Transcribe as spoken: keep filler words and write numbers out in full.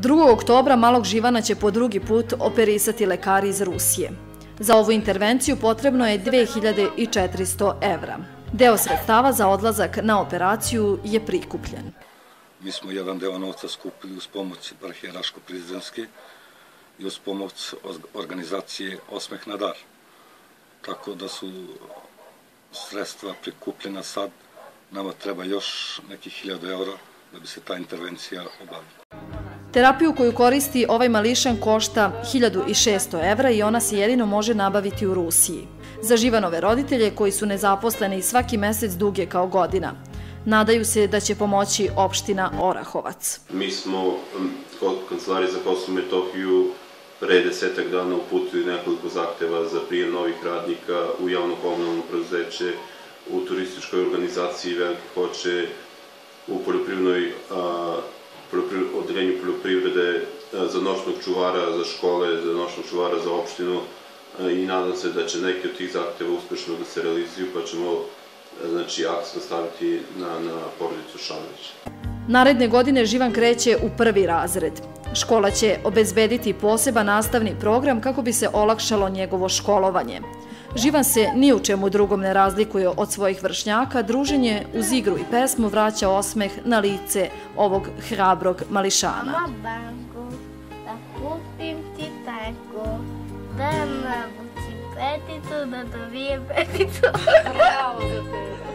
drugog oktobra malog Živana će po drugi put operisati lekari iz Rusije. Za ovu intervenciju potrebno je dve hiljade četiristo evra. Deo sredstava za odlazak na operaciju je prikupljen. Mi smo jedan deo novca skupili uz pomoć eparhije Raško-Prizrenske i uz pomoć organizacije Osmeh na dar. Tako da su sredstva prikupljena sad, nama treba još nekih hiljadu evra da bi se ta intervencija obavila. Terapiju koju koristi ovaj mališan košta hiljadu šesto evra i ona se jedino može nabaviti u Rusiji. Za Živanove roditelje koji su nezaposleni svaki mesec duge kao godina, nadaju se da će pomoći opština Orahovac. Mi smo kod Kancelarije za Kosovo i Metohiju pre desetak dana uputili nekoliko zahteva za prijem novih radnika u javno komunalno preduzeće, u turističkoj organizaciji Velike Hoče, u poljoprivrednoj odeljenju poljoprivrede, za noćnog čuvara za škole, za noćnog čuvara za opštinu i nadam se da će neki od tih zahteva uspešno da se realizuju, pa ćemo akcent staviti na porodicu Šanović. Naredne godine Živan kreće u prvi razred. Škola će obezbediti poseban nastavni program kako bi se olakšalo njegovo školovanje. Živan se ni u čemu drugom ne razlikuje od svojih vršnjaka, druženje uz igru i pesmu vraća osmeh na lice ovog hrabrog mališana. Mama banku, da kupim ti tako, da navučim peticu, da dobijem peticu. Bravo za tebe.